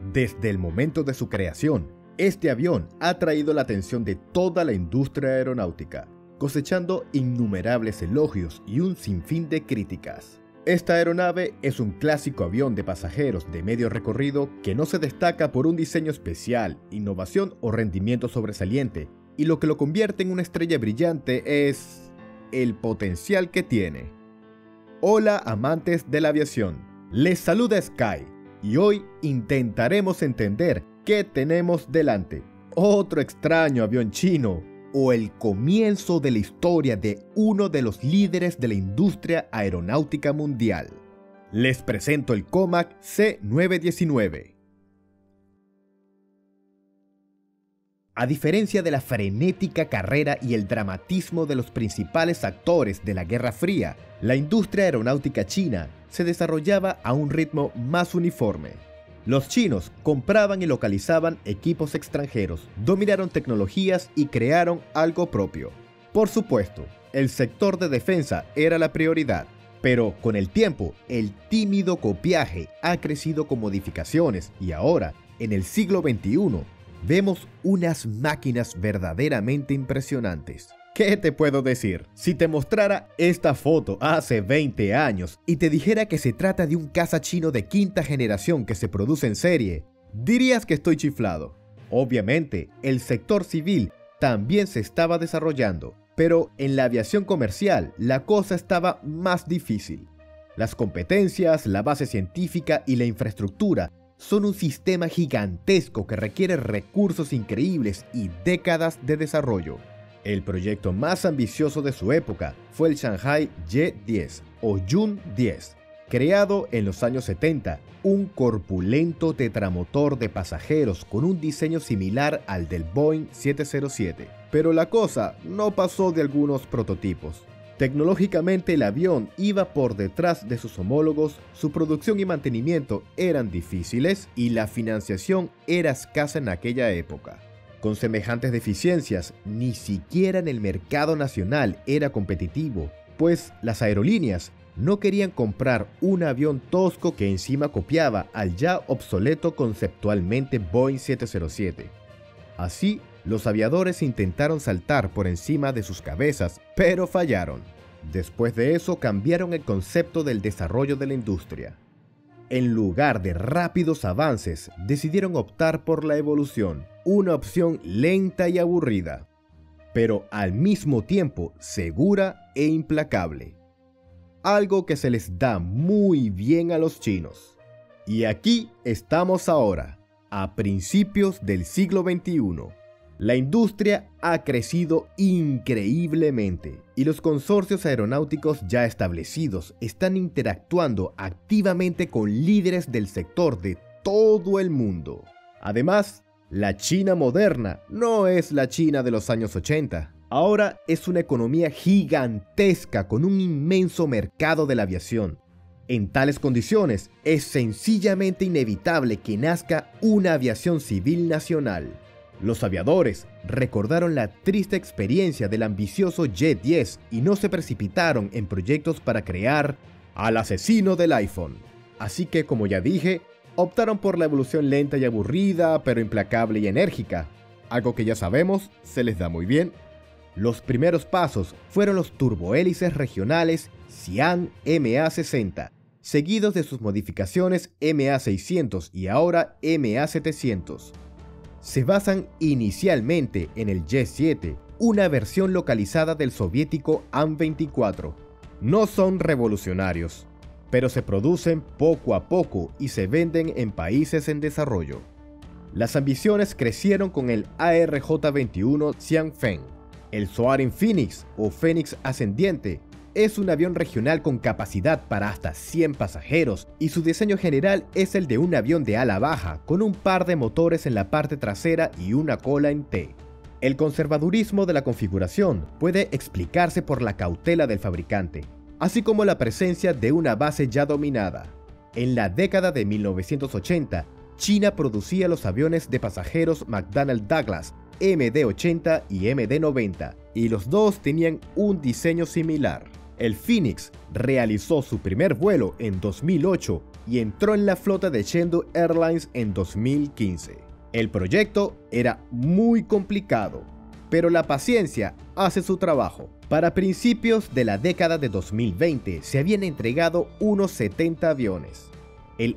Desde el momento de su creación, este avión ha atraído la atención de toda la industria aeronáutica, cosechando innumerables elogios y un sinfín de críticas. Esta aeronave es un clásico avión de pasajeros de medio recorrido que no se destaca por un diseño especial, innovación o rendimiento sobresaliente, y lo que lo convierte en una estrella brillante es el potencial que tiene. Hola amantes de la aviación, les saluda Sky y hoy intentaremos entender qué tenemos delante: otro extraño avión chino o el comienzo de la historia de uno de los líderes de la industria aeronáutica mundial. Les presento el Comac C919. A diferencia de la frenética carrera y el dramatismo de los principales actores de la Guerra Fría, la industria aeronáutica china se desarrollaba a un ritmo más uniforme. Los chinos compraban y localizaban equipos extranjeros, dominaron tecnologías y crearon algo propio. Por supuesto, el sector de defensa era la prioridad, pero con el tiempo, el tímido copiaje ha crecido con modificaciones y ahora, en el siglo XXI, vemos unas máquinas verdaderamente impresionantes. ¿Qué te puedo decir? Si te mostrara esta foto hace 20 años y te dijera que se trata de un caza chino de quinta generación que se produce en serie, dirías que estoy chiflado. Obviamente, el sector civil también se estaba desarrollando, pero en la aviación comercial la cosa estaba más difícil. Las competencias, la base científica y la infraestructura son un sistema gigantesco que requiere recursos increíbles y décadas de desarrollo. El proyecto más ambicioso de su época fue el Shanghai J-10 o Jun-10, creado en los años 70, un corpulento tetramotor de pasajeros con un diseño similar al del Boeing 707. Pero la cosa no pasó de algunos prototipos. Tecnológicamente el avión iba por detrás de sus homólogos, su producción y mantenimiento eran difíciles y la financiación era escasa en aquella época. Con semejantes deficiencias, ni siquiera en el mercado nacional era competitivo, pues las aerolíneas no querían comprar un avión tosco que encima copiaba al ya obsoleto conceptualmente Boeing 707. Así, los aviadores intentaron saltar por encima de sus cabezas, pero fallaron. Después de eso cambiaron el concepto del desarrollo de la industria. En lugar de rápidos avances, decidieron optar por la evolución, una opción lenta y aburrida, pero al mismo tiempo segura e implacable. Algo que se les da muy bien a los chinos. Y aquí estamos ahora, a principios del siglo XXI. La industria ha crecido increíblemente y los consorcios aeronáuticos ya establecidos están interactuando activamente con líderes del sector de todo el mundo. Además, la China moderna no es la China de los años 80. Ahora es una economía gigantesca con un inmenso mercado de la aviación. En tales condiciones, es sencillamente inevitable que nazca una aviación civil nacional. Los aviadores recordaron la triste experiencia del ambicioso J-10 y no se precipitaron en proyectos para crear al asesino del iPhone. Así que, como ya dije, optaron por la evolución lenta y aburrida, pero implacable y enérgica. Algo que ya sabemos, se les da muy bien. Los primeros pasos fueron los turbohélices regionales Xi'an MA-60, seguidos de sus modificaciones MA-600 y ahora MA-700. Se basan inicialmente en el J-7, una versión localizada del soviético An-24. No son revolucionarios, pero se producen poco a poco y se venden en países en desarrollo. Las ambiciones crecieron con el ARJ-21 Xianfeng. El Soaring Phoenix o Fénix Ascendiente es un avión regional con capacidad para hasta 100 pasajeros y su diseño general es el de un avión de ala baja con un par de motores en la parte trasera y una cola en T. El conservadurismo de la configuración puede explicarse por la cautela del fabricante, así como la presencia de una base ya dominada. En la década de 1980, China producía los aviones de pasajeros McDonnell Douglas MD-80 y MD-90, y los dos tenían un diseño similar. El Phoenix realizó su primer vuelo en 2008 y entró en la flota de Chengdu Airlines en 2015. El proyecto era muy complicado, pero la paciencia hace su trabajo. Para principios de la década de 2020 se habían entregado unos 70 aviones. El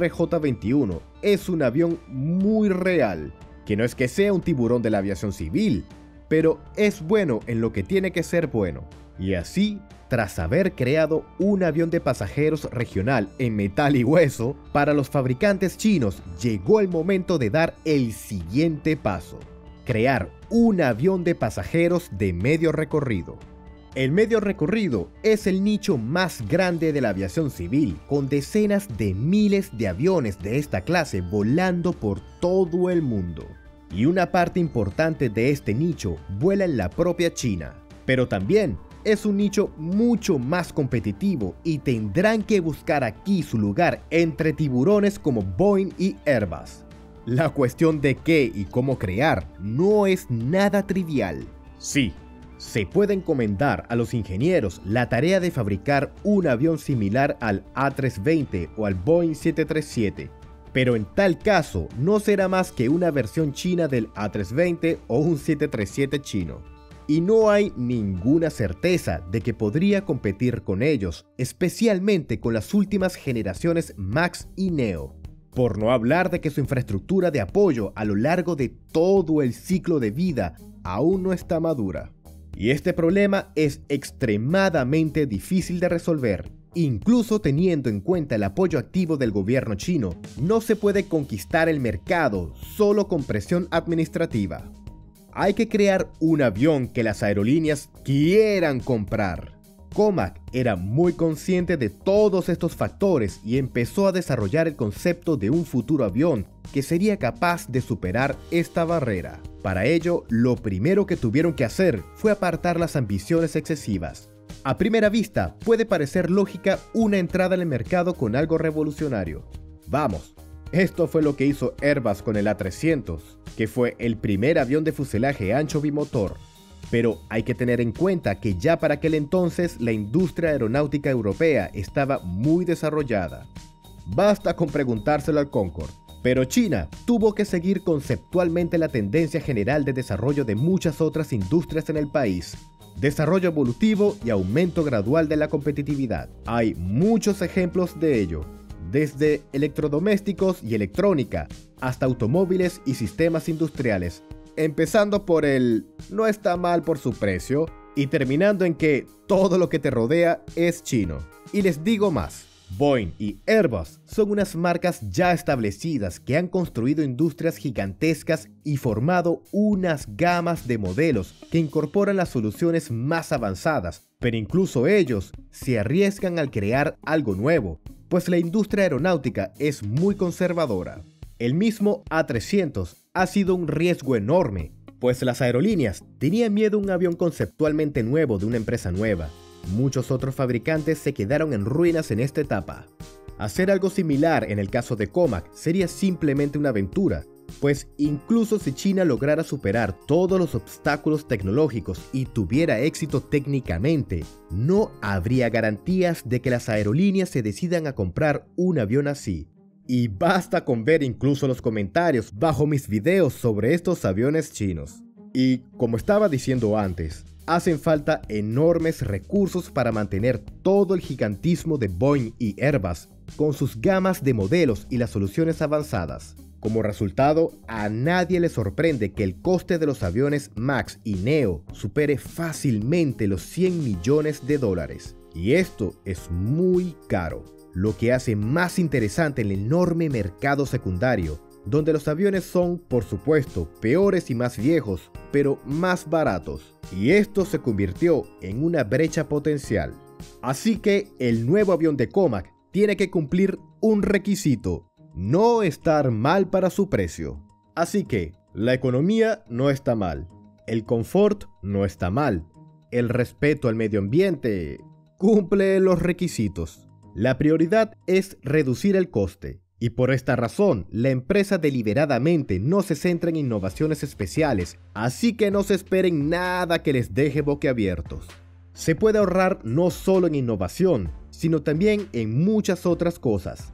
ARJ-21 es un avión muy real, que no es que sea un tiburón de la aviación civil, pero es bueno en lo que tiene que ser bueno. Y así, tras haber creado un avión de pasajeros regional en metal y hueso, para los fabricantes chinos llegó el momento de dar el siguiente paso: crear un avión de pasajeros de medio recorrido. El medio recorrido es el nicho más grande de la aviación civil, con decenas de miles de aviones de esta clase volando por todo el mundo. Y una parte importante de este nicho vuela en la propia China, pero también es un nicho mucho más competitivo y tendrán que buscar aquí su lugar entre tiburones como Boeing y Airbus. La cuestión de qué y cómo crear no es nada trivial. Sí, se puede encomendar a los ingenieros la tarea de fabricar un avión similar al A320 o al Boeing 737, pero en tal caso no será más que una versión china del A320 o un 737 chino. Y no hay ninguna certeza de que podría competir con ellos, especialmente con las últimas generaciones MAX y Neo. Por no hablar de que su infraestructura de apoyo a lo largo de todo el ciclo de vida aún no está madura. Y este problema es extremadamente difícil de resolver. Incluso teniendo en cuenta el apoyo activo del gobierno chino, no se puede conquistar el mercado solo con presión administrativa. Hay que crear un avión que las aerolíneas quieran comprar. Comac era muy consciente de todos estos factores y empezó a desarrollar el concepto de un futuro avión que sería capaz de superar esta barrera. Para ello, lo primero que tuvieron que hacer fue apartar las ambiciones excesivas. A primera vista, puede parecer lógica una entrada en el mercado con algo revolucionario. Vamos, esto fue lo que hizo Airbus con el A300, que fue el primer avión de fuselaje ancho bimotor. Pero hay que tener en cuenta que ya para aquel entonces la industria aeronáutica europea estaba muy desarrollada. Basta con preguntárselo al Concorde. Pero China tuvo que seguir conceptualmente la tendencia general de desarrollo de muchas otras industrias en el país. Desarrollo evolutivo y aumento gradual de la competitividad. Hay muchos ejemplos de ello, desde electrodomésticos y electrónica hasta automóviles y sistemas industriales, empezando por el no está mal por su precio y terminando en que todo lo que te rodea es chino. Y les digo más. Boeing y Airbus son unas marcas ya establecidas que han construido industrias gigantescas y formado unas gamas de modelos que incorporan las soluciones más avanzadas, pero incluso ellos se arriesgan al crear algo nuevo, pues la industria aeronáutica es muy conservadora. El mismo A300 ha sido un riesgo enorme, pues las aerolíneas tenían miedo a un avión conceptualmente nuevo de una empresa nueva. Muchos otros fabricantes se quedaron en ruinas en esta etapa. Hacer algo similar en el caso de Comac sería simplemente una aventura, pues incluso si China lograra superar todos los obstáculos tecnológicos y tuviera éxito técnicamente, no habría garantías de que las aerolíneas se decidan a comprar un avión así. Y basta con ver incluso los comentarios bajo mis videos sobre estos aviones chinos. Y como estaba diciendo antes, hacen falta enormes recursos para mantener todo el gigantismo de Boeing y Airbus con sus gamas de modelos y las soluciones avanzadas. Como resultado, a nadie le sorprende que el coste de los aviones MAX y Neo supere fácilmente los 100 millones de dólares. Y esto es muy caro, lo que hace más interesante el enorme mercado secundario, donde los aviones son, por supuesto, peores y más viejos, pero más baratos. Y esto se convirtió en una brecha potencial. Así que el nuevo avión de Comac tiene que cumplir un requisito: no estar mal para su precio. Así que la economía no está mal, el confort no está mal, el respeto al medio ambiente cumple los requisitos. La prioridad es reducir el coste. Y por esta razón, la empresa deliberadamente no se centra en innovaciones especiales, así que no se esperen nada que les deje boquiabiertos. Se puede ahorrar no solo en innovación, sino también en muchas otras cosas.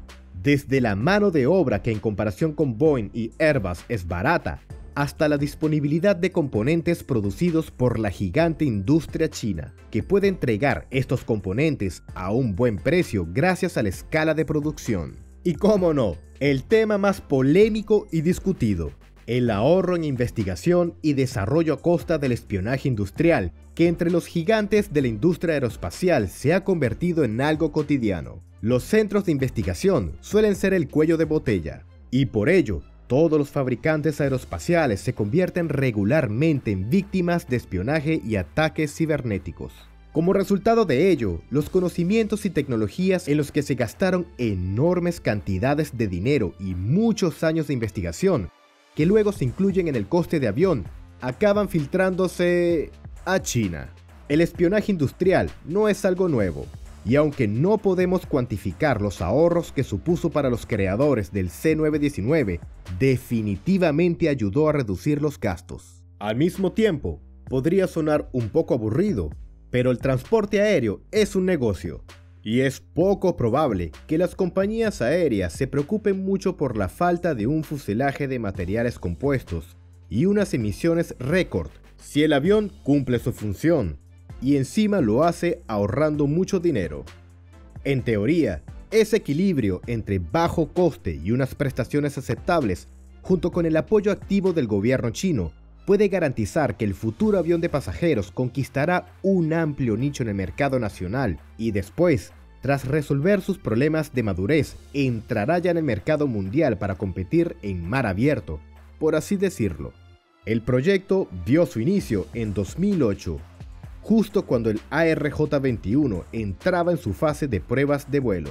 Desde la mano de obra, que en comparación con Boeing y Airbus es barata, hasta la disponibilidad de componentes producidos por la gigante industria china, que puede entregar estos componentes a un buen precio gracias a la escala de producción. Y cómo no, el tema más polémico y discutido: el ahorro en investigación y desarrollo a costa del espionaje industrial, que entre los gigantes de la industria aeroespacial se ha convertido en algo cotidiano. Los centros de investigación suelen ser el cuello de botella, y por ello, todos los fabricantes aeroespaciales se convierten regularmente en víctimas de espionaje y ataques cibernéticos. Como resultado de ello, los conocimientos y tecnologías en los que se gastaron enormes cantidades de dinero y muchos años de investigación, que luego se incluyen en el coste de avión, acaban filtrándose a China. El espionaje industrial no es algo nuevo, y aunque no podemos cuantificar los ahorros que supuso para los creadores del C-919, definitivamente ayudó a reducir los gastos. Al mismo tiempo, podría sonar un poco aburrido, pero el transporte aéreo es un negocio, y es poco probable que las compañías aéreas se preocupen mucho por la falta de un fuselaje de materiales compuestos y unas emisiones récord, si el avión cumple su función, y encima lo hace ahorrando mucho dinero. En teoría, ese equilibrio entre bajo coste y unas prestaciones aceptables, junto con el apoyo activo del gobierno chino, puede garantizar que el futuro avión de pasajeros conquistará un amplio nicho en el mercado nacional y después, tras resolver sus problemas de madurez, entrará ya en el mercado mundial para competir en mar abierto, por así decirlo. El proyecto vio su inicio en 2008, justo cuando el ARJ-21 entraba en su fase de pruebas de vuelo.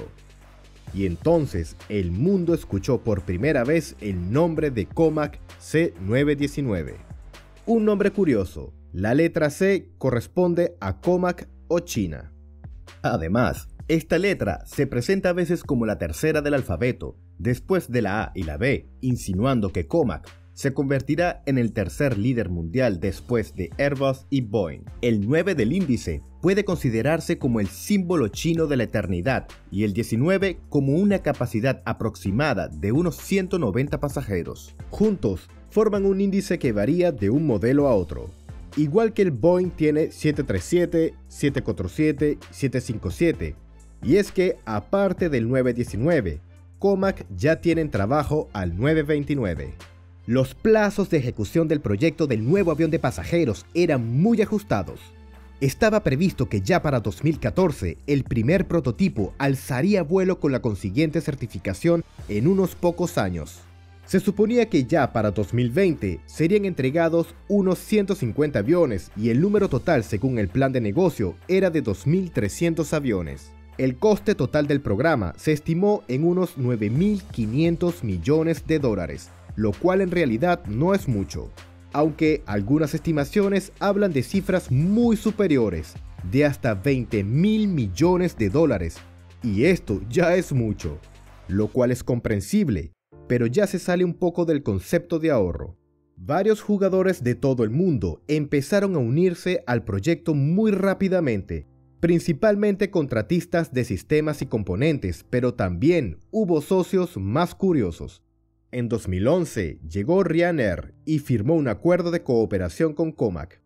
Y entonces el mundo escuchó por primera vez el nombre de Comac C-919. Un nombre curioso, la letra C corresponde a Comac o China. Además, esta letra se presenta a veces como la tercera del alfabeto, después de la A y la B, insinuando que Comac se convertirá en el tercer líder mundial después de Airbus y Boeing. El 9 del índice puede considerarse como el símbolo chino de la eternidad y el 19 como una capacidad aproximada de unos 190 pasajeros. Juntos forman un índice que varía de un modelo a otro. Igual que el Boeing tiene 737, 747, 757. Y es que, aparte del 919, Comac ya tiene en trabajo al 929. Los plazos de ejecución del proyecto del nuevo avión de pasajeros eran muy ajustados. Estaba previsto que ya para 2014 el primer prototipo alzaría vuelo con la consiguiente certificación en unos pocos años. Se suponía que ya para 2020 serían entregados unos 150 aviones y el número total según el plan de negocio era de 2.300 aviones. El coste total del programa se estimó en unos 9.500 millones de dólares. Lo cual en realidad no es mucho, aunque algunas estimaciones hablan de cifras muy superiores, de hasta 20.000 millones de dólares, y esto ya es mucho, lo cual es comprensible, pero ya se sale un poco del concepto de ahorro. Varios jugadores de todo el mundo empezaron a unirse al proyecto muy rápidamente, principalmente contratistas de sistemas y componentes, pero también hubo socios más curiosos. En 2011 llegó Ryanair y firmó un acuerdo de cooperación con Comac.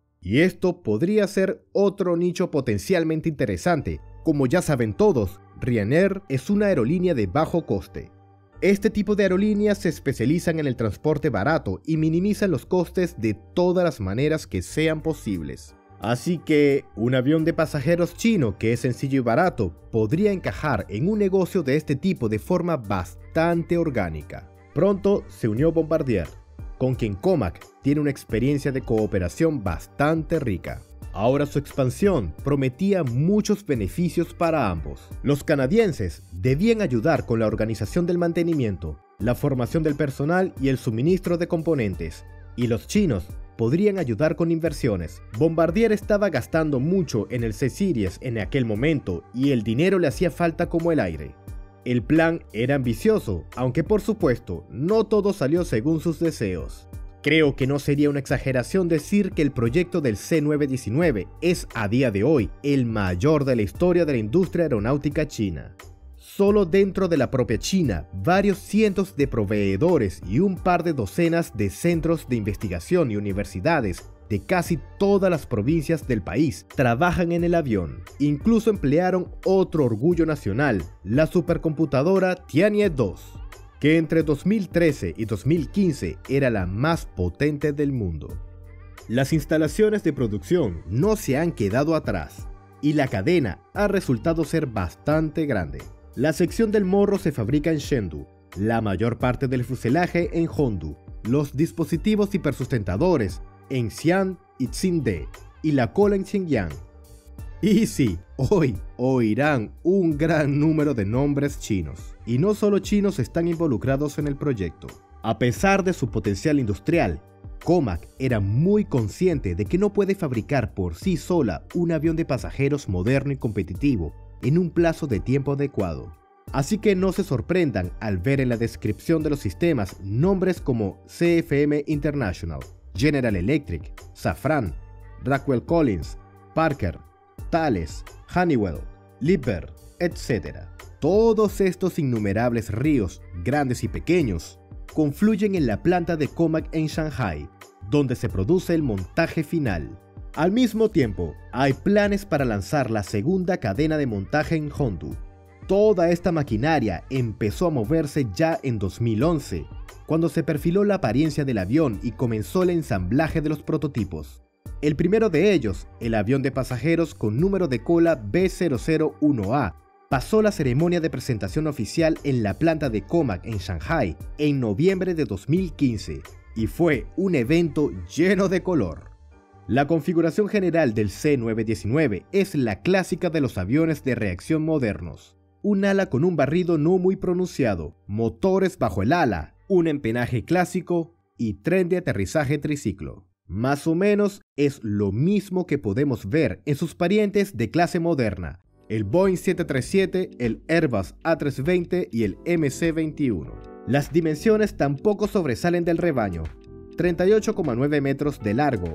Y esto podría ser otro nicho potencialmente interesante. Como ya saben todos, Ryanair es una aerolínea de bajo coste. Este tipo de aerolíneas se especializan en el transporte barato y minimizan los costes de todas las maneras que sean posibles. Así que un avión de pasajeros chino que es sencillo y barato podría encajar en un negocio de este tipo de forma bastante orgánica. Pronto se unió Bombardier, con quien Comac tiene una experiencia de cooperación bastante rica. Ahora su expansión prometía muchos beneficios para ambos. Los canadienses debían ayudar con la organización del mantenimiento, la formación del personal y el suministro de componentes, y los chinos podrían ayudar con inversiones. Bombardier estaba gastando mucho en el C-Series en aquel momento y el dinero le hacía falta como el aire. El plan era ambicioso, aunque por supuesto no todo salió según sus deseos. Creo que no sería una exageración decir que el proyecto del C-919 es a día de hoy el mayor de la historia de la industria aeronáutica china. Solo dentro de la propia China, varios cientos de proveedores y un par de docenas de centros de investigación y universidades de casi todas las provincias del país trabajan en el avión. Incluso emplearon otro orgullo nacional, la supercomputadora Tianhe 2, que entre 2013 y 2015 era la más potente del mundo. Las instalaciones de producción no se han quedado atrás y la cadena ha resultado ser bastante grande. La sección del morro se fabrica en Chengdu, la mayor parte del fuselaje en Hongdu, los dispositivos hipersustentadores en Xi'an y Xingde y la cola en Xinjiang. Y sí, hoy oirán un gran número de nombres chinos, y no solo chinos están involucrados en el proyecto. A pesar de su potencial industrial, Comac era muy consciente de que no puede fabricar por sí sola un avión de pasajeros moderno y competitivo en un plazo de tiempo adecuado. Así que no se sorprendan al ver en la descripción de los sistemas nombres como CFM International, General Electric, Safran, Rockwell Collins, Parker, Thales, Honeywell, Liebherr, etc. Todos estos innumerables ríos, grandes y pequeños, confluyen en la planta de Comac en Shanghai, donde se produce el montaje final. Al mismo tiempo, hay planes para lanzar la segunda cadena de montaje en Hongdu. Toda esta maquinaria empezó a moverse ya en 2011, cuando se perfiló la apariencia del avión y comenzó el ensamblaje de los prototipos. El primero de ellos, el avión de pasajeros con número de cola B001A, pasó la ceremonia de presentación oficial en la planta de Comac en Shanghai en noviembre de 2015 y fue un evento lleno de color. La configuración general del C919 es la clásica de los aviones de reacción modernos. Un ala con un barrido no muy pronunciado, motores bajo el ala, un empenaje clásico y tren de aterrizaje triciclo. Más o menos es lo mismo que podemos ver en sus parientes de clase moderna, el Boeing 737, el Airbus A320 y el MC-21. Las dimensiones tampoco sobresalen del rebaño: 38,9 metros de largo,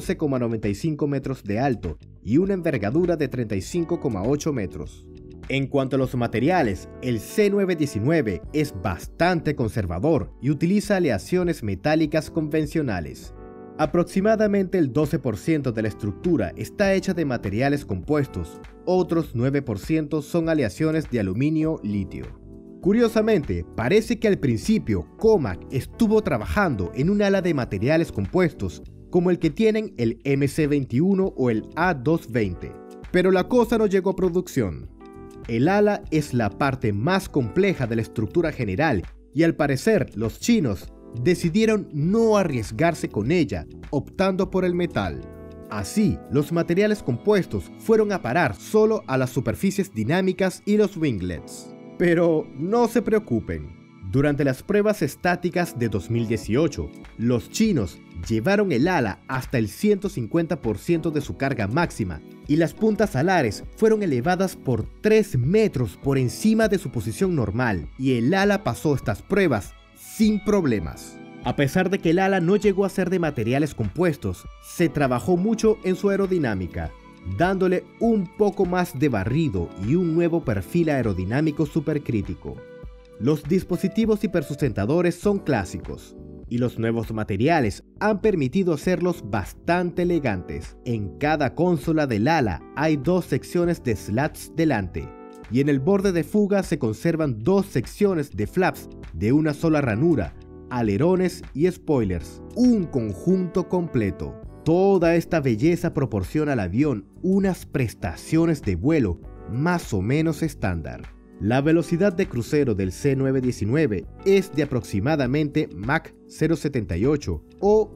11,95 metros de alto y una envergadura de 35,8 metros. En cuanto a los materiales, el C919 es bastante conservador y utiliza aleaciones metálicas convencionales. Aproximadamente el 12% de la estructura está hecha de materiales compuestos, otros 9% son aleaciones de aluminio-litio. Curiosamente, parece que al principio Comac estuvo trabajando en un ala de materiales compuestos, como el que tienen el MC-21 o el A220, pero la cosa no llegó a producción. El ala es la parte más compleja de la estructura general y al parecer los chinos decidieron no arriesgarse con ella, optando por el metal. Así, los materiales compuestos fueron a parar solo a las superficies dinámicas y los winglets. Pero no se preocupen, durante las pruebas estáticas de 2018, los chinos llevaron el ala hasta el 150% de su carga máxima y las puntas alares fueron elevadas por 3 metros por encima de su posición normal y el ala pasó estas pruebas sin problemas. A pesar de que el ala no llegó a ser de materiales compuestos, se trabajó mucho en su aerodinámica, dándole un poco más de barrido y un nuevo perfil aerodinámico supercrítico. Los dispositivos hipersustentadores son clásicos, y los nuevos materiales han permitido hacerlos bastante elegantes. En cada consola del ala hay 2 secciones de slats delante, y en el borde de fuga se conservan 2 secciones de flaps de una sola ranura, alerones y spoilers, un conjunto completo. Toda esta belleza proporciona al avión unas prestaciones de vuelo más o menos estándar. La velocidad de crucero del C919 es de aproximadamente Mach 0,78 o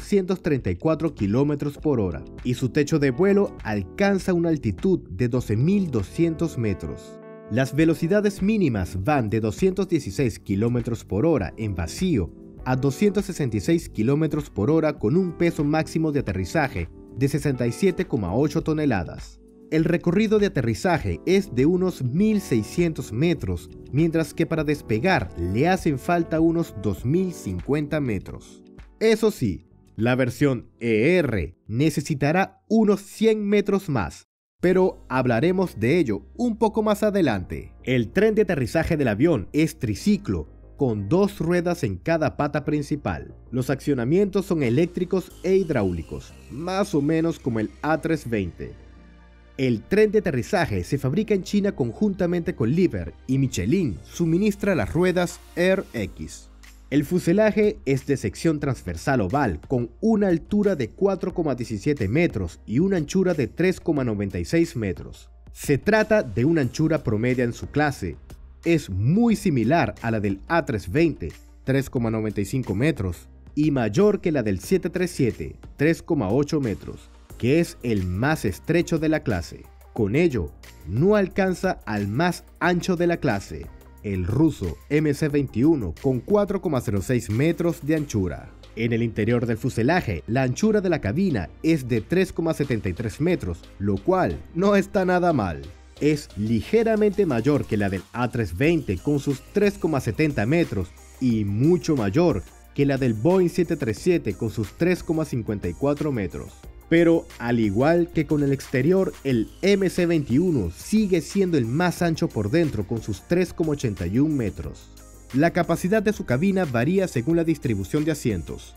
834 km por hora y su techo de vuelo alcanza una altitud de 12.200 metros. Las velocidades mínimas van de 216 km por hora en vacío a 266 km por hora con un peso máximo de aterrizaje de 67,8 toneladas. El recorrido de aterrizaje es de unos 1.600 metros, mientras que para despegar le hacen falta unos 2.050 metros. Eso sí, la versión ER necesitará unos 100 metros más, pero hablaremos de ello un poco más adelante. El tren de aterrizaje del avión es triciclo, con 2 ruedas en cada pata principal. Los accionamientos son eléctricos e hidráulicos, más o menos como el A320. El tren de aterrizaje se fabrica en China conjuntamente con Liebherr y Michelin suministra las ruedas Air X. El fuselaje es de sección transversal oval con una altura de 4,17 metros y una anchura de 3,96 metros. Se trata de una anchura promedia en su clase. Es muy similar a la del A320, 3,95 metros, y mayor que la del 737, 3,8 metros, que es el más estrecho de la clase. Con ello, no alcanza al más ancho de la clase, el ruso MC-21 con 4,06 metros de anchura. En el interior del fuselaje, la anchura de la cabina es de 3,73 metros, lo cual no está nada mal. Es ligeramente mayor que la del A320 con sus 3,70 metros y mucho mayor que la del Boeing 737 con sus 3,54 metros. Pero al igual que con el exterior, el MC-21 sigue siendo el más ancho por dentro con sus 3,81 metros. La capacidad de su cabina varía según la distribución de asientos.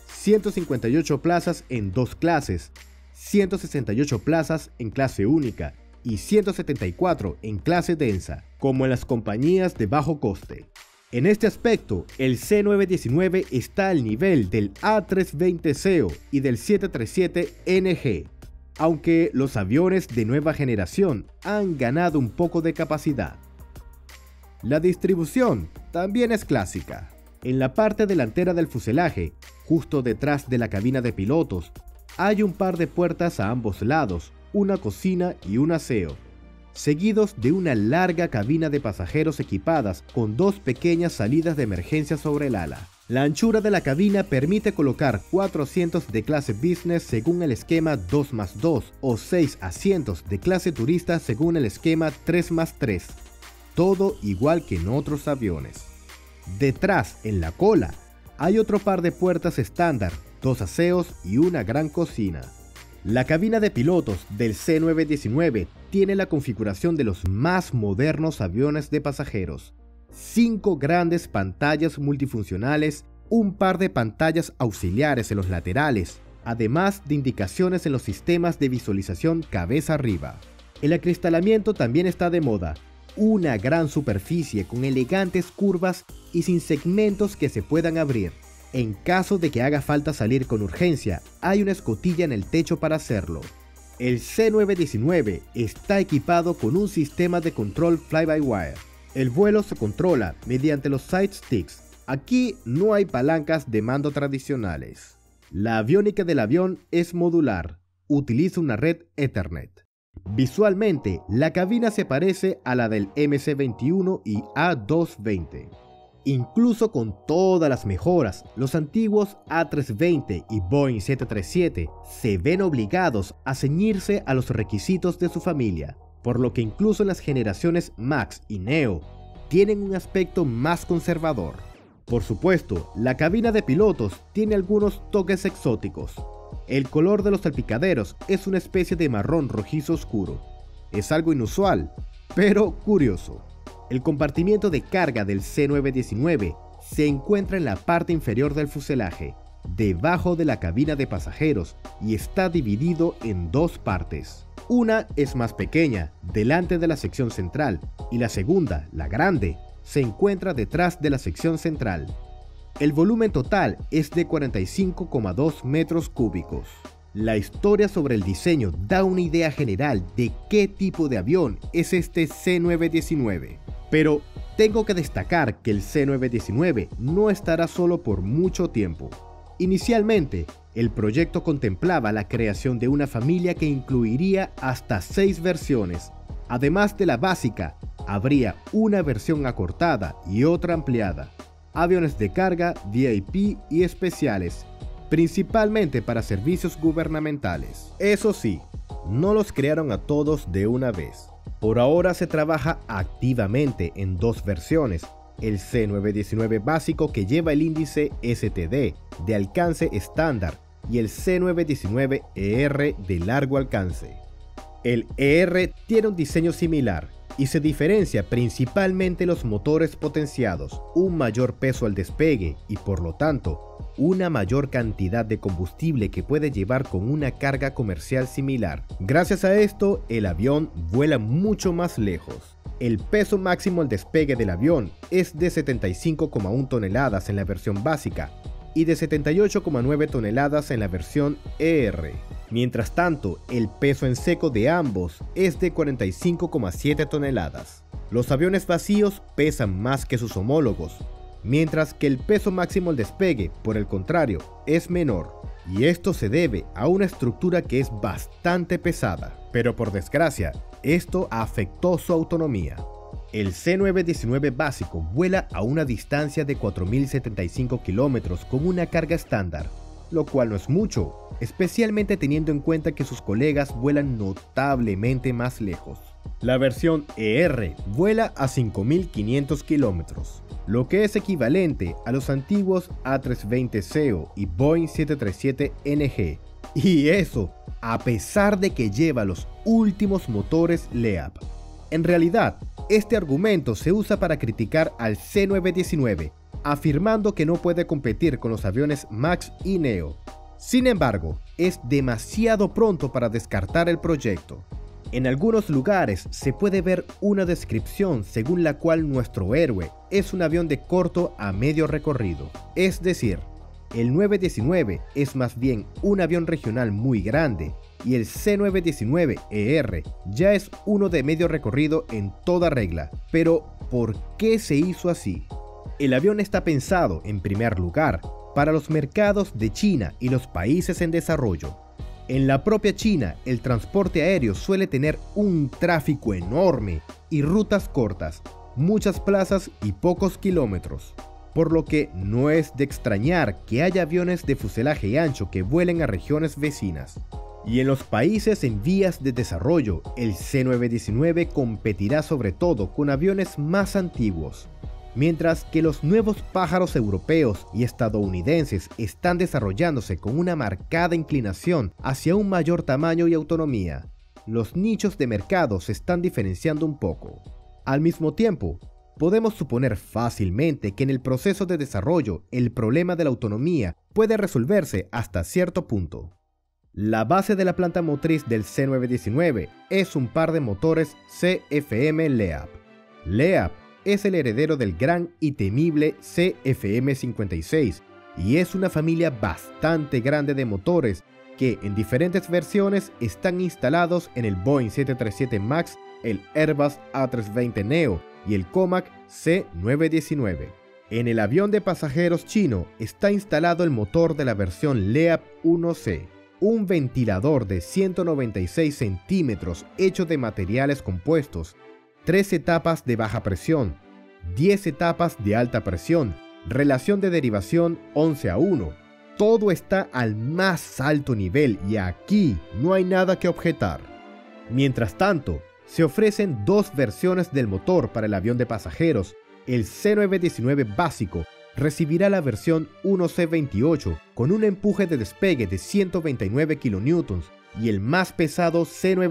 158 plazas en 2 clases, 168 plazas en clase única y 174 en clase densa, como en las compañías de bajo coste. En este aspecto, el C919 está al nivel del A320ceo y del 737NG, aunque los aviones de nueva generación han ganado un poco de capacidad. La distribución también es clásica. En la parte delantera del fuselaje, justo detrás de la cabina de pilotos, hay un par de puertas a ambos lados, una cocina y un aseo, seguidos de una larga cabina de pasajeros equipadas con 2 pequeñas salidas de emergencia sobre el ala. La anchura de la cabina permite colocar 4 asientos de clase business según el esquema 2+2 o 6 asientos de clase turista según el esquema 3+3, todo igual que en otros aviones. Detrás, en la cola, hay otro par de puertas estándar, 2 aseos y una gran cocina. La cabina de pilotos del C919 tiene la configuración de los más modernos aviones de pasajeros. 5 grandes pantallas multifuncionales, un par de pantallas auxiliares en los laterales, además de indicaciones en los sistemas de visualización cabeza arriba. El acristalamiento también está de moda. Una gran superficie con elegantes curvas y sin segmentos que se puedan abrir. En caso de que haga falta salir con urgencia, hay una escotilla en el techo para hacerlo. El C919 está equipado con un sistema de control fly-by-wire. El vuelo se controla mediante los side sticks. Aquí no hay palancas de mando tradicionales. La aviónica del avión es modular. Utiliza una red Ethernet. Visualmente, la cabina se parece a la del MC-21 y A220. Incluso con todas las mejoras, los antiguos A320 y Boeing 737 se ven obligados a ceñirse a los requisitos de su familia, por lo que incluso las generaciones Max y Neo tienen un aspecto más conservador. Por supuesto, la cabina de pilotos tiene algunos toques exóticos. El color de los salpicaderos es una especie de marrón rojizo oscuro. Es algo inusual, pero curioso. El compartimiento de carga del C919 se encuentra en la parte inferior del fuselaje, debajo de la cabina de pasajeros, y está dividido en 2 partes. Una es más pequeña, delante de la sección central, y la segunda, la grande, se encuentra detrás de la sección central. El volumen total es de 45,2 metros cúbicos. La historia sobre el diseño da una idea general de qué tipo de avión es este C919. Pero tengo que destacar que el C919 no estará solo por mucho tiempo. Inicialmente, el proyecto contemplaba la creación de una familia que incluiría hasta 6 versiones. Además de la básica, habría una versión acortada y otra ampliada. Aviones de carga, VIP y especiales, principalmente para servicios gubernamentales. Eso sí, no los crearon a todos de una vez. Por ahora se trabaja activamente en 2 versiones, el C919 básico que lleva el índice STD de alcance estándar y el C919ER de largo alcance. El ER tiene un diseño similar y se diferencia principalmente los motores potenciados, un mayor peso al despegue y por lo tanto una mayor cantidad de combustible que puede llevar con una carga comercial similar. Gracias a esto, el avión vuela mucho más lejos. El peso máximo al despegue del avión es de 75,1 toneladas en la versión básica y de 78,9 toneladas en la versión ER. Mientras tanto, el peso en seco de ambos es de 45,7 toneladas. Los aviones vacíos pesan más que sus homólogos, mientras que el peso máximo al despegue, por el contrario, es menor. Y esto se debe a una estructura que es bastante pesada. Pero por desgracia, esto afectó su autonomía. El C919 básico vuela a una distancia de 4.075 kilómetros con una carga estándar, lo cual no es mucho, especialmente teniendo en cuenta que sus colegas vuelan notablemente más lejos. La versión ER vuela a 5.500 kilómetros, lo que es equivalente a los antiguos A320ceo y Boeing 737NG. Y eso, a pesar de que lleva los últimos motores LEAP. En realidad, este argumento se usa para criticar al C919, afirmando que no puede competir con los aviones MAX y Neo. Sin embargo, es demasiado pronto para descartar el proyecto. En algunos lugares se puede ver una descripción según la cual nuestro héroe es un avión de corto a medio recorrido. Es decir, el 919 es más bien un avión regional muy grande y el C919ER ya es uno de medio recorrido en toda regla. Pero, ¿por qué se hizo así? El avión está pensado, en primer lugar, para los mercados de China y los países en desarrollo. En la propia China, el transporte aéreo suele tener un tráfico enorme y rutas cortas, muchas plazas y pocos kilómetros, por lo que no es de extrañar que haya aviones de fuselaje ancho que vuelen a regiones vecinas. Y en los países en vías de desarrollo, el C919 competirá sobre todo con aviones más antiguos, mientras que los nuevos pájaros europeos y estadounidenses están desarrollándose con una marcada inclinación hacia un mayor tamaño y autonomía. Los nichos de mercado se están diferenciando un poco. Al mismo tiempo, podemos suponer fácilmente que en el proceso de desarrollo el problema de la autonomía puede resolverse hasta cierto punto. La base de la planta motriz del C919 es un par de motores CFM LEAP. LEAP es el heredero del gran y temible CFM56 y es una familia bastante grande de motores que en diferentes versiones están instalados en el Boeing 737 MAX, el Airbus A320neo y el Comac C919. En el avión de pasajeros chino está instalado el motor de la versión LEAP 1C, un ventilador de 196 centímetros hecho de materiales compuestos, 3 etapas de baja presión, 10 etapas de alta presión, relación de derivación 11:1. Todo está al más alto nivel y aquí no hay nada que objetar. Mientras tanto, se ofrecen dos versiones del motor para el avión de pasajeros. El C919 básico recibirá la versión 1C28 con un empuje de despegue de 129 kN y el más pesado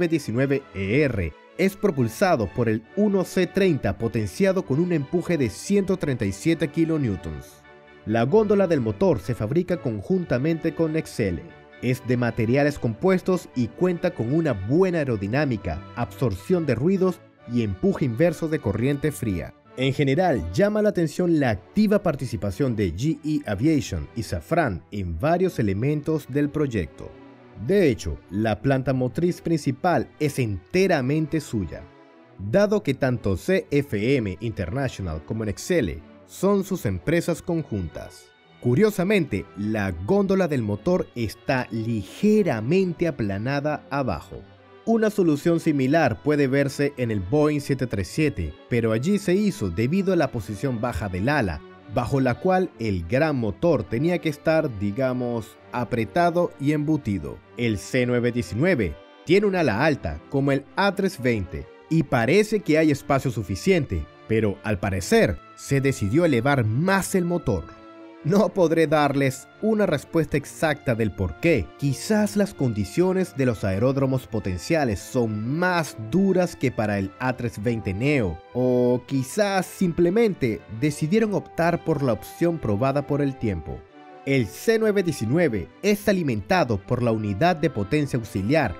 C919ER es propulsado por el 1C30 potenciado con un empuje de 137 kN. La góndola del motor se fabrica conjuntamente con Nexele. Es de materiales compuestos y cuenta con una buena aerodinámica, absorción de ruidos y empuje inverso de corriente fría. En general, llama la atención la activa participación de GE Aviation y Safran en varios elementos del proyecto. De hecho, la planta motriz principal es enteramente suya, dado que tanto CFM International como Nexele son sus empresas conjuntas. Curiosamente, la góndola del motor está ligeramente aplanada abajo. Una solución similar puede verse en el Boeing 737, pero allí se hizo debido a la posición baja del ala, bajo la cual el gran motor tenía que estar, digamos, apretado y embutido. El C919 tiene un ala alta, como el A320, y parece que hay espacio suficiente, pero al parecer se decidió elevar más el motor. No podré darles una respuesta exacta del por qué. Quizás las condiciones de los aeródromos potenciales son más duras que para el A320 Neo, o quizás simplemente decidieron optar por la opción probada por el tiempo. El C919 es alimentado por la Unidad de Potencia Auxiliar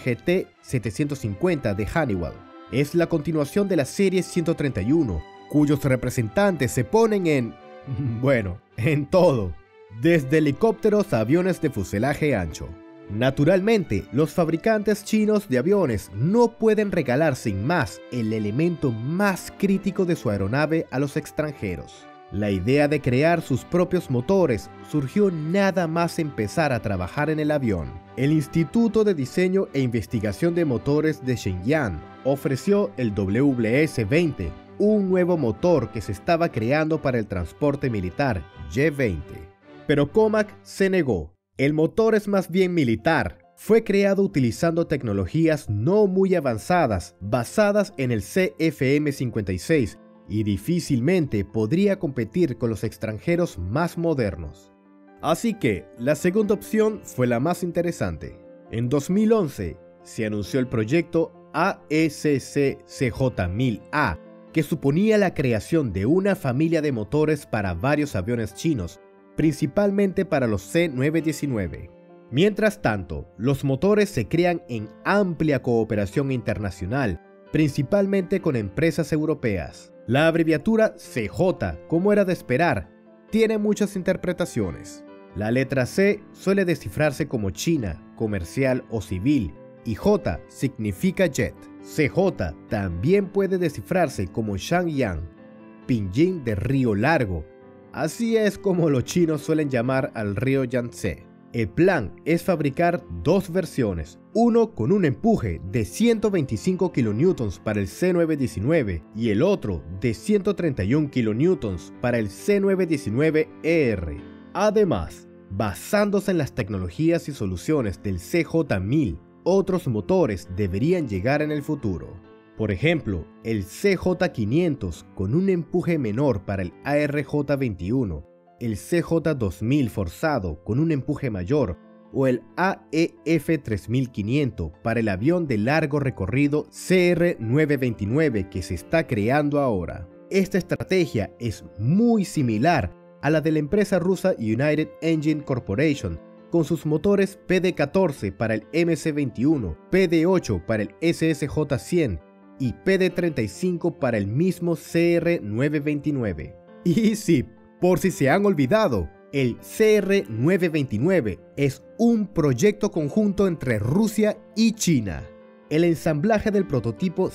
HGT-750 de Honeywell. Es la continuación de la serie 131, cuyos representantes se ponen en todo, desde helicópteros a aviones de fuselaje ancho. Naturalmente, los fabricantes chinos de aviones no pueden regalar sin más el elemento más crítico de su aeronave a los extranjeros. La idea de crear sus propios motores surgió nada más empezar a trabajar en el avión. El Instituto de Diseño e Investigación de Motores de Shenyang ofreció el WS-20, un nuevo motor que se estaba creando para el transporte militar Y-20. Pero Comac se negó. El motor es más bien militar. Fue creado utilizando tecnologías no muy avanzadas, basadas en el CFM56, y difícilmente podría competir con los extranjeros más modernos. Así que la segunda opción fue la más interesante. En 2011 se anunció el proyecto AECC-CJ-1000A, que suponía la creación de una familia de motores para varios aviones chinos, principalmente para los C919. Mientras tanto, los motores se crean en amplia cooperación internacional, principalmente con empresas europeas. La abreviatura CJ, como era de esperar, tiene muchas interpretaciones. La letra C suele descifrarse como China, comercial o civil, y J significa jet. CJ también puede descifrarse como Shangyang, Pinyin de Río Largo. Así es como los chinos suelen llamar al río Yangtze. El plan es fabricar dos versiones, uno con un empuje de 125 kN para el C919 y el otro de 131 kN para el C919ER. Además, basándose en las tecnologías y soluciones del CJ1000, otros motores deberían llegar en el futuro. Por ejemplo, el CJ500 con un empuje menor para el ARJ21, el CJ2000 forzado con un empuje mayor o el AEF3500 para el avión de largo recorrido CR929 que se está creando ahora. Esta estrategia es muy similar a la de la empresa rusa United Engine Corporation, con sus motores PD-14 para el MC-21, PD-8 para el SSJ-100 y PD-35 para el mismo CR929. Y sí, por si se han olvidado, el CR929 es un proyecto conjunto entre Rusia y China. El ensamblaje del prototipo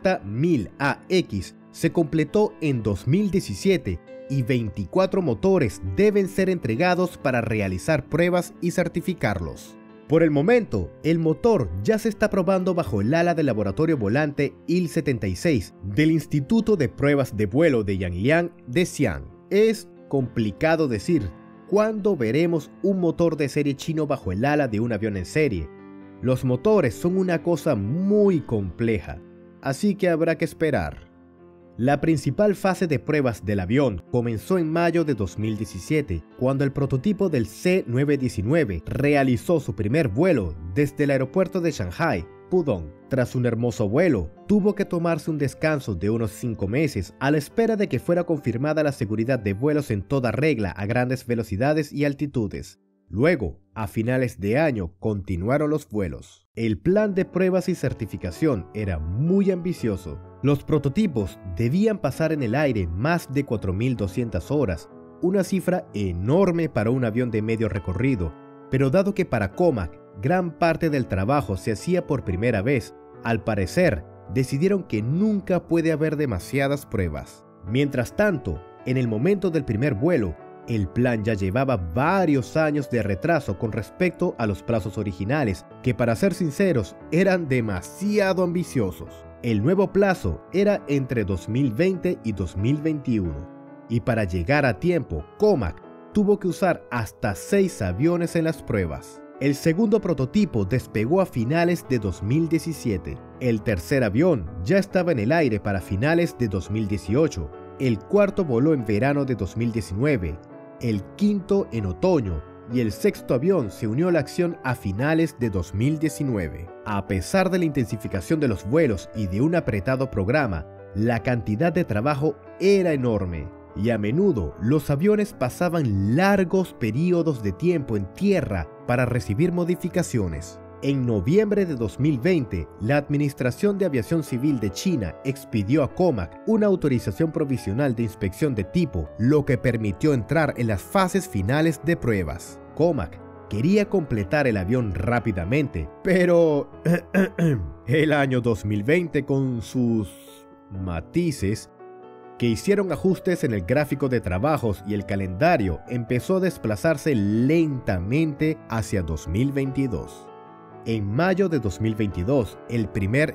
CJ1000AX se completó en 2017 y 24 motores deben ser entregados para realizar pruebas y certificarlos. Por el momento, el motor ya se está probando bajo el ala del laboratorio volante IL-76 del Instituto de Pruebas de Vuelo de Yangliang de Xi'an. Es complicado decir cuándo veremos un motor de serie chino bajo el ala de un avión en serie. Los motores son una cosa muy compleja, así que habrá que esperar. La principal fase de pruebas del avión comenzó en mayo de 2017, cuando el prototipo del C919 realizó su primer vuelo desde el aeropuerto de Shanghai, Pudong. Tras un hermoso vuelo, tuvo que tomarse un descanso de unos 5 meses a la espera de que fuera confirmada la seguridad de vuelos en toda regla a grandes velocidades y altitudes. Luego, a finales de año, continuaron los vuelos. El plan de pruebas y certificación era muy ambicioso. Los prototipos debían pasar en el aire más de 4.200 horas, una cifra enorme para un avión de medio recorrido, pero dado que para Comac gran parte del trabajo se hacía por primera vez, al parecer decidieron que nunca puede haber demasiadas pruebas. Mientras tanto, en el momento del primer vuelo, el plan ya llevaba varios años de retraso con respecto a los plazos originales, que para ser sinceros eran demasiado ambiciosos. El nuevo plazo era entre 2020 y 2021, y para llegar a tiempo, Comac tuvo que usar hasta 6 aviones en las pruebas. El segundo prototipo despegó a finales de 2017. El tercer avión ya estaba en el aire para finales de 2018. El cuarto voló en verano de 2019. el quinto en otoño, y el sexto avión se unió a la acción a finales de 2019. A pesar de la intensificación de los vuelos y de un apretado programa, la cantidad de trabajo era enorme, y a menudo los aviones pasaban largos periodos de tiempo en tierra para recibir modificaciones. En noviembre de 2020, la Administración de Aviación Civil de China expidió a COMAC una autorización provisional de inspección de tipo, lo que permitió entrar en las fases finales de pruebas. COMAC quería completar el avión rápidamente, pero el año 2020, con sus matices, que hicieron ajustes en el gráfico de trabajos y el calendario, empezó a desplazarse lentamente hacia 2022. En mayo de 2022, el primer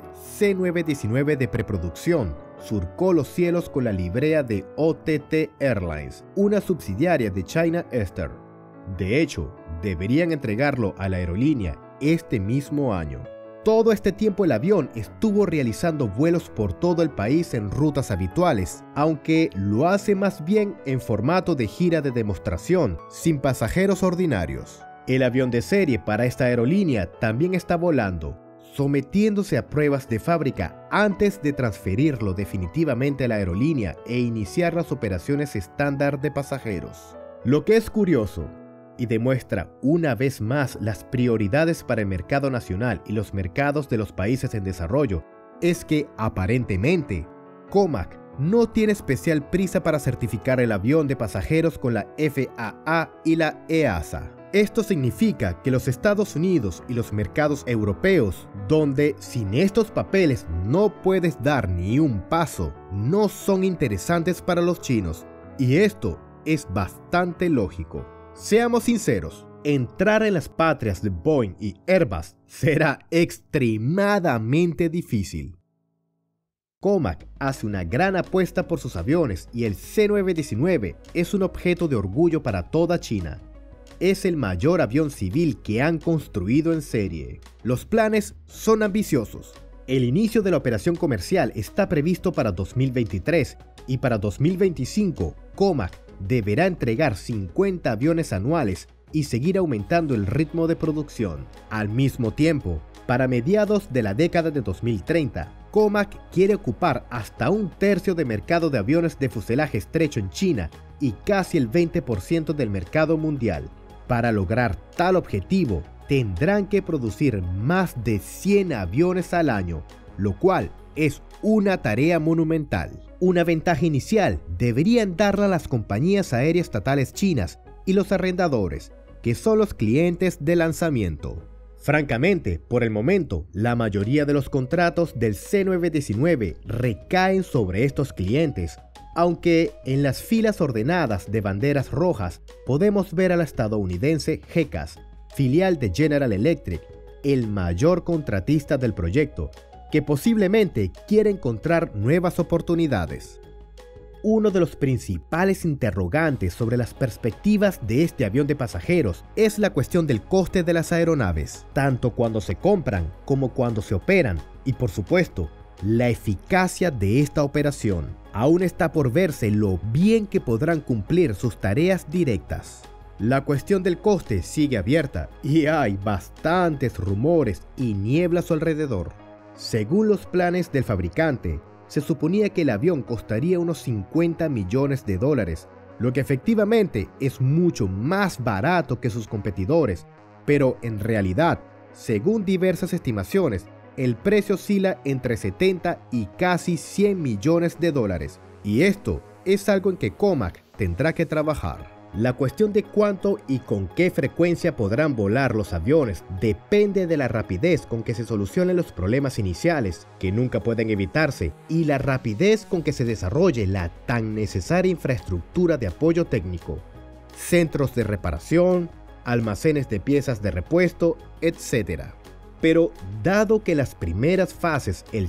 C919 de preproducción surcó los cielos con la librea de OTT Airlines, una subsidiaria de China Eastern. De hecho, deberían entregarlo a la aerolínea este mismo año. Todo este tiempo el avión estuvo realizando vuelos por todo el país en rutas habituales, aunque lo hace más bien en formato de gira de demostración, sin pasajeros ordinarios. El avión de serie para esta aerolínea también está volando, sometiéndose a pruebas de fábrica antes de transferirlo definitivamente a la aerolínea e iniciar las operaciones estándar de pasajeros. Lo que es curioso y demuestra una vez más las prioridades para el mercado nacional y los mercados de los países en desarrollo es que, aparentemente, COMAC no tiene especial prisa para certificar el avión de pasajeros con la FAA y la EASA. Esto significa que los Estados Unidos y los mercados europeos, donde sin estos papeles no puedes dar ni un paso, no son interesantes para los chinos. Y esto es bastante lógico. Seamos sinceros, entrar en las patrias de Boeing y Airbus será extremadamente difícil. COMAC hace una gran apuesta por sus aviones y el C919 es un objeto de orgullo para toda China. Es el mayor avión civil que han construido en serie. Los planes son ambiciosos. El inicio de la operación comercial está previsto para 2023 y para 2025 COMAC deberá entregar 50 aviones anuales y seguir aumentando el ritmo de producción. Al mismo tiempo, para mediados de la década de 2030, COMAC quiere ocupar hasta un tercio del mercado de aviones de fuselaje estrecho en China y casi el 20% del mercado mundial. Para lograr tal objetivo, tendrán que producir más de 100 aviones al año, lo cual es una tarea monumental. Una ventaja inicial deberían darla las compañías aéreas estatales chinas y los arrendadores, que son los clientes de lanzamiento. Francamente, por el momento, la mayoría de los contratos del C919 recaen sobre estos clientes, aunque en las filas ordenadas de banderas rojas podemos ver a la estadounidense GECAS, filial de General Electric, el mayor contratista del proyecto, que posiblemente quiere encontrar nuevas oportunidades. Uno de los principales interrogantes sobre las perspectivas de este avión de pasajeros es la cuestión del coste de las aeronaves, tanto cuando se compran como cuando se operan, y por supuesto, la eficacia de esta operación. Aún está por verse lo bien que podrán cumplir sus tareas directas. La cuestión del coste sigue abierta y hay bastantes rumores y niebla a su alrededor. Según los planes del fabricante, se suponía que el avión costaría unos 50 millones de dólares, lo que efectivamente es mucho más barato que sus competidores, pero en realidad, según diversas estimaciones, el precio oscila entre 70 y casi 100 millones de dólares, y esto es algo en que COMAC tendrá que trabajar. La cuestión de cuánto y con qué frecuencia podrán volar los aviones depende de la rapidez con que se solucionen los problemas iniciales, que nunca pueden evitarse, y la rapidez con que se desarrolle la tan necesaria infraestructura de apoyo técnico, centros de reparación, almacenes de piezas de repuesto, etc. Pero dado que en las primeras fases el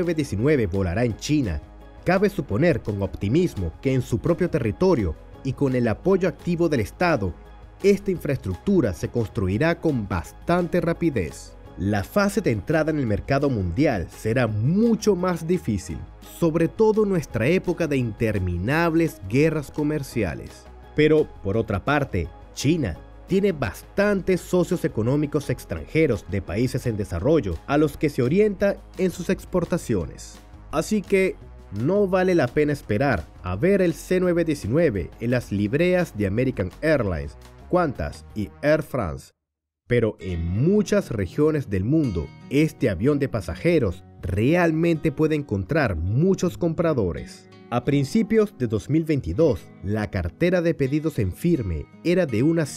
C919 volará en China, cabe suponer con optimismo que en su propio territorio y con el apoyo activo del Estado, esta infraestructura se construirá con bastante rapidez. La fase de entrada en el mercado mundial será mucho más difícil, sobre todo en nuestra época de interminables guerras comerciales. Pero, por otra parte, China tiene bastantes socios económicos extranjeros de países en desarrollo a los que se orienta en sus exportaciones. Así que no vale la pena esperar a ver el C919 en las libreas de American Airlines, Qantas y Air France. Pero en muchas regiones del mundo, este avión de pasajeros realmente puede encontrar muchos compradores. A principios de 2022, la cartera de pedidos en firme era de unas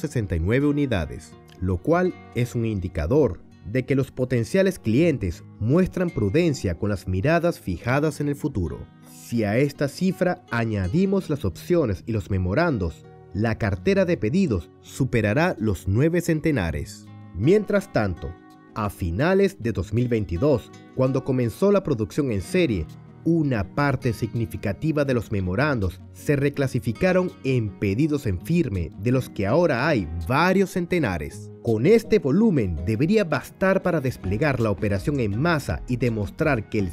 169 unidades, lo cual es un indicador de que los potenciales clientes muestran prudencia con las miradas fijadas en el futuro. Si a esta cifra añadimos las opciones y los memorandos, la cartera de pedidos superará los 9 centenares. Mientras tanto, a finales de 2022, cuando comenzó la producción en serie, una parte significativa de los memorandos se reclasificaron en pedidos en firme, de los que ahora hay varios centenares. Con este volumen debería bastar para desplegar la operación en masa y demostrar que el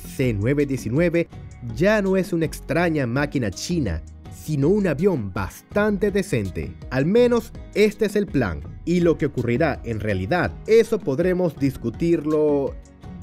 C919 ya no es una extraña máquina china, sino un avión bastante decente. Al menos este es el plan, y lo que ocurrirá en realidad, eso podremos discutirlo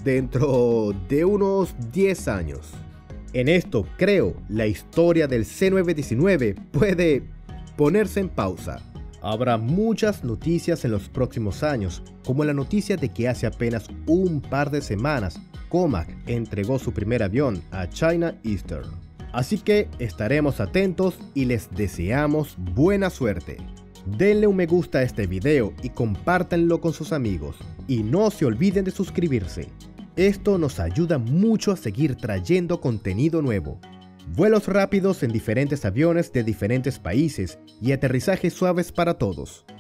dentro de unos 10 años. En esto, creo, la historia del C919 puede ponerse en pausa. Habrá muchas noticias en los próximos años, como la noticia de que hace apenas un par de semanas, Comac entregó su primer avión a China Eastern. Así que estaremos atentos y les deseamos buena suerte. Denle un me gusta a este video y compártanlo con sus amigos. Y no se olviden de suscribirse. Esto nos ayuda mucho a seguir trayendo contenido nuevo. Vuelos rápidos en diferentes aviones de diferentes países y aterrizajes suaves para todos.